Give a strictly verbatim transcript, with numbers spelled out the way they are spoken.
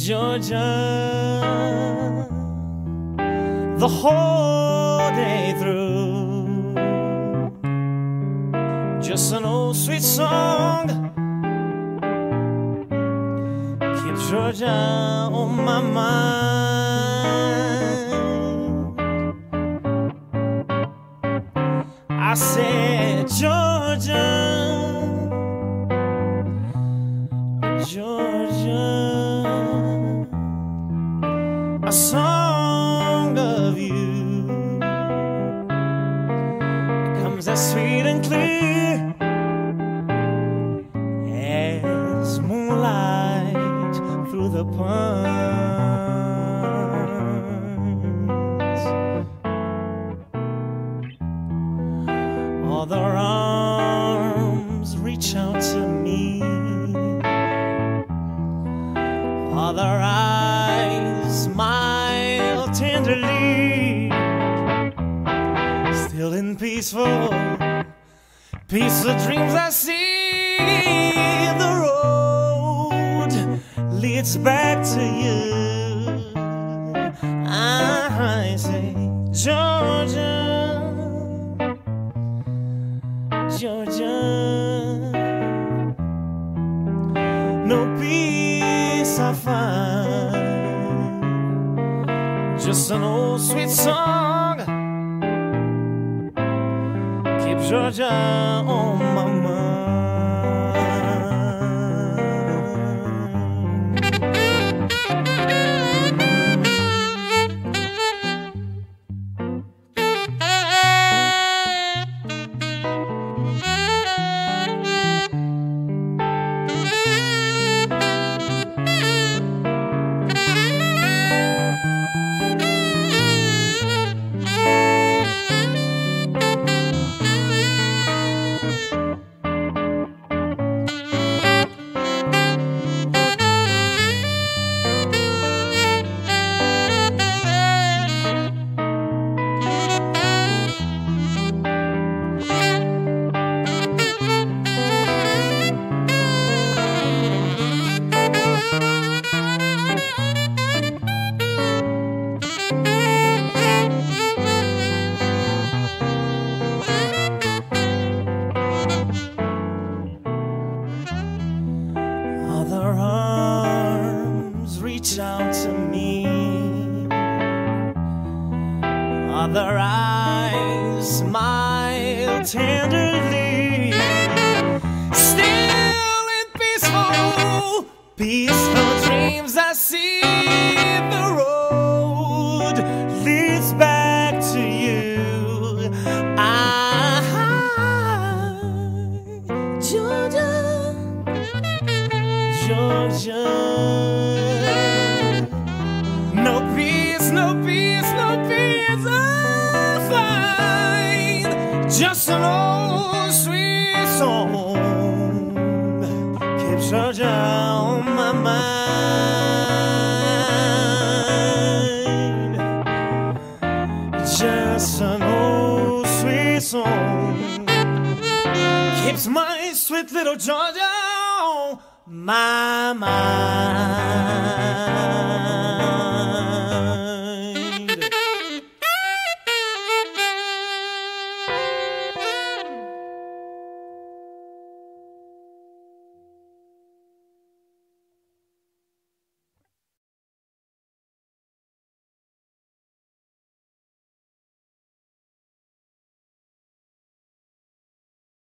Georgia, the whole day through. Just an old sweet song keeps Georgia on my mind. I said, Georgia, Georgia, a song of you comes as sweet and clear as moonlight through the pines. Other arms reach out to me, other eyes smile tenderly. Still in peaceful, peaceful dreams I see the road leads back to you. I say, Georgia, Georgia, no peace I find, just an old sweet song keeps Georgia on my mind. Other arms reach out to me, other eyes smile tenderly. Still in peaceful, peaceful dreams I see the road leads back to you. I, Georgia, Georgia, no peace, no peace, no peace I find, just an old sweet song keeps Georgia on my mind. Just an old sweet song keeps my sweet little Georgia on my mind.